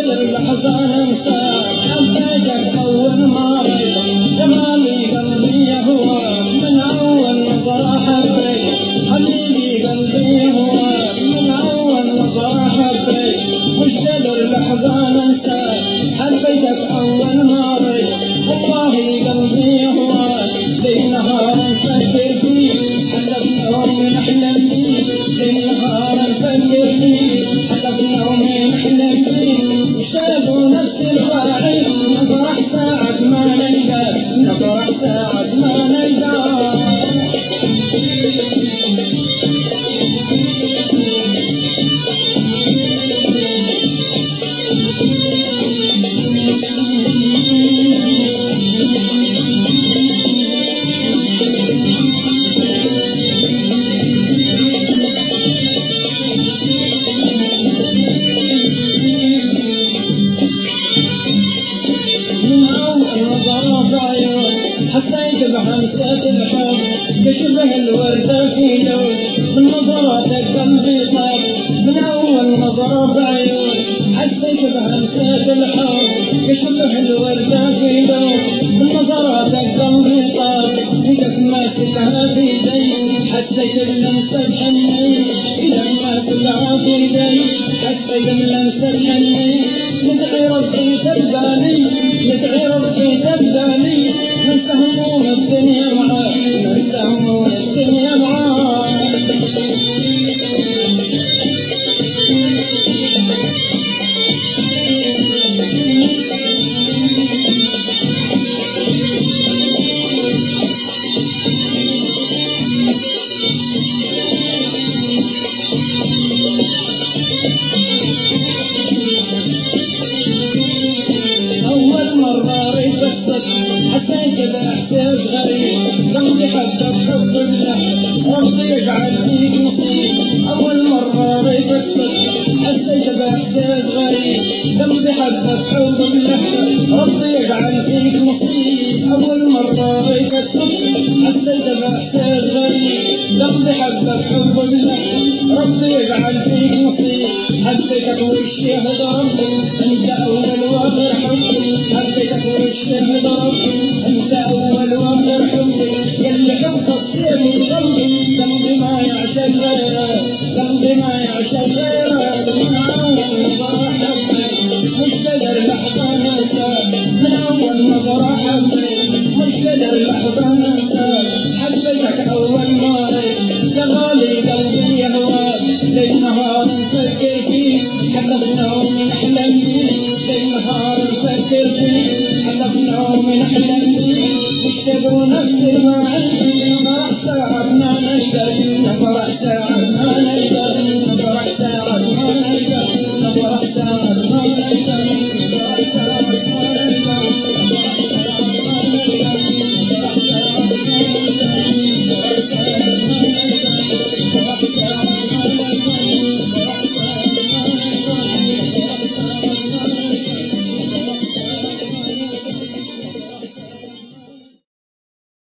قدر لحظة ننسى حبيتك أول مرة جمالي قلبي يهواك من أول نظرة حبيت حبيبي قلبي يهواك من أول نظرة حبيت مش قدر لحظة ننسى حبيتك أول مرة والله قلبي يهواك ليل نهار نفكر فيك حتى بنوم نحلم فيك ليل نهار نفكر فيك حتى بنوم نحلم فيك مشتاق نفس الراعي نفرح ساعة ما نلقاك نفرح ساعة ما نلقاك حسيت بهمسة الحب كشبه الوردة في لون من نظراتك قلبي طاب من أول نظرة في عيون حسيت بهمسة الحب كشبه الوردة في لون من نظراتك قلبي طاب إيدك ماسكها في يدي حسيت بلمسة حني إيدك ماسكها في يدي حسيت بلمسة حني ندعي ربي تبدالي ندعي ربي تبدالي ننسى هموم الدنيا معاك ننسى هموم الدنيا معاك أول مرة ريتك صدق حسيت بإحساس غريب قلبي حبك حب اللحظة ربي يجعل فيك نصيب أول مرة ريتك صدق حسيت بإحساس غريب قلبي حبك حب اللحظة ربي يجعل فيك نصيب أول مرة ريتك صدق حسيت بإحساس غريب قلبي حبك حب اللحظة ربي يجعل فيك نصيب حبيتك والشهد ربي أنت أول وآخر حبي حبيتك والشهد ربي أنت أول وآخر حبي يلي حبك سيري قلبي قلبي ما يعشق غيرك قلبي ما يعشق غيرك من أول نظرة حبيت مش قدر لحظة ننساك من أول نظرة حبيت مش قدر لحظة ننساك حبيتك أول مرة يا غالي قلبي يهواك ليل نهار نفكر فيك حتى بنوم نحلم فيك ليل نهار نفكر فيك حتى بنوم نحلم فيك مشتاق نفس المعاني